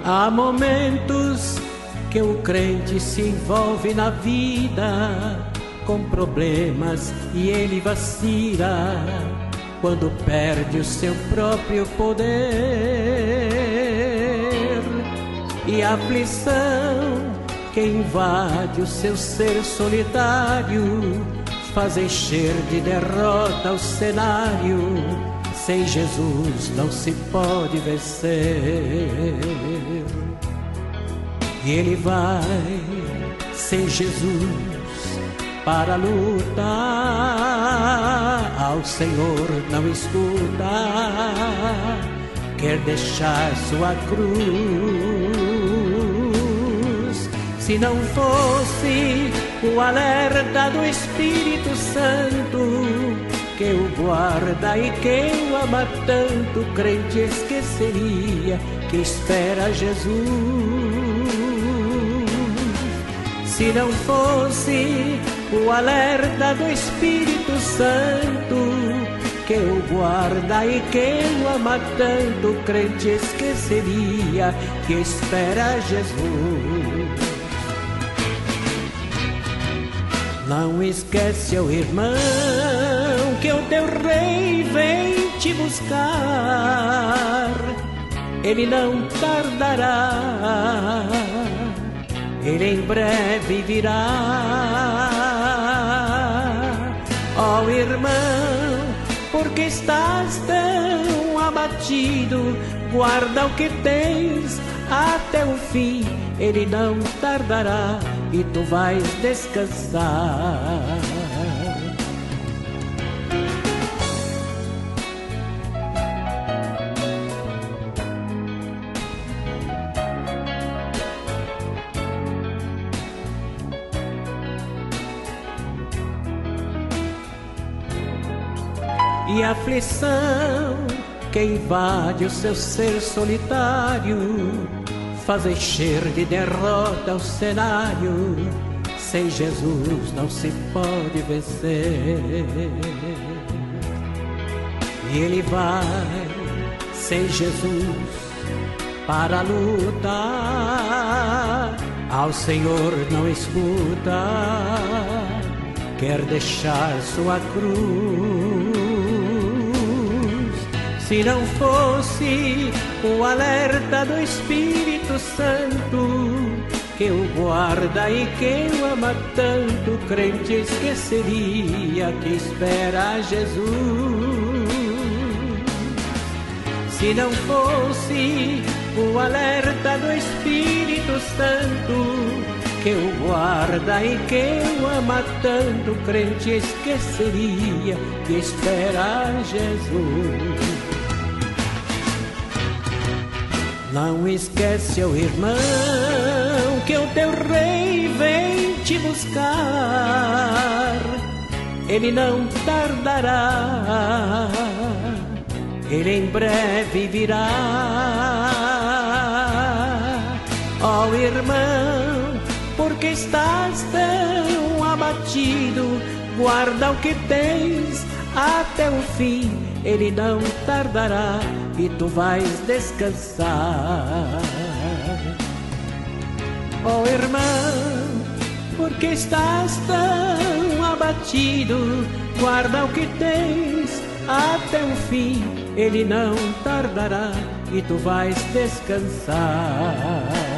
Há momentos que o crente se envolve na vida com problemas e ele vacila quando perde o seu próprio poder. E a aflição que invade o seu ser solitário faz encher de derrota o cenário. Sem Jesus não se pode vencer. E ele vai sem Jesus para lutar. Ao Senhor não escuta, quer deixar sua cruz. Se não fosse o alerta do Espírito Santo que o guarda e que o ama tanto, crente esqueceria que espera Jesus. Se não fosse o alerta do Espírito Santo que o guarda e que o ama tanto, crente esqueceria que espera Jesus. Não esquece, ó irmão, que o teu rei vem te buscar. Ele não tardará, ele em breve virá. Ó irmão, porque estás tão abatido, guarda o que tens até o fim. Ele não tardará e tu vais descansar. E a aflição que invade o seu ser solitário faz encher de derrota o cenário. Sem Jesus não se pode vencer. E ele vai sem Jesus para lutar. Ao Senhor não escuta, quer deixar sua cruz. Se não fosse o alerta do Espírito Santo que o guarda e que o ama tanto, crente esqueceria que espera Jesus. Se não fosse o alerta do Espírito Santo que o guarda e que o ama tanto, crente esqueceria que espera Jesus. Não esquece, ó irmão, que o teu rei vem te buscar. Ele não tardará, ele em breve virá. Ó irmão, porque estás tão abatido, guarda o que tens até o fim. Ele não tardará e tu vais descansar. Ó irmão, porque estás tão abatido, guarda o que tens até o fim. Ele não tardará e tu vais descansar.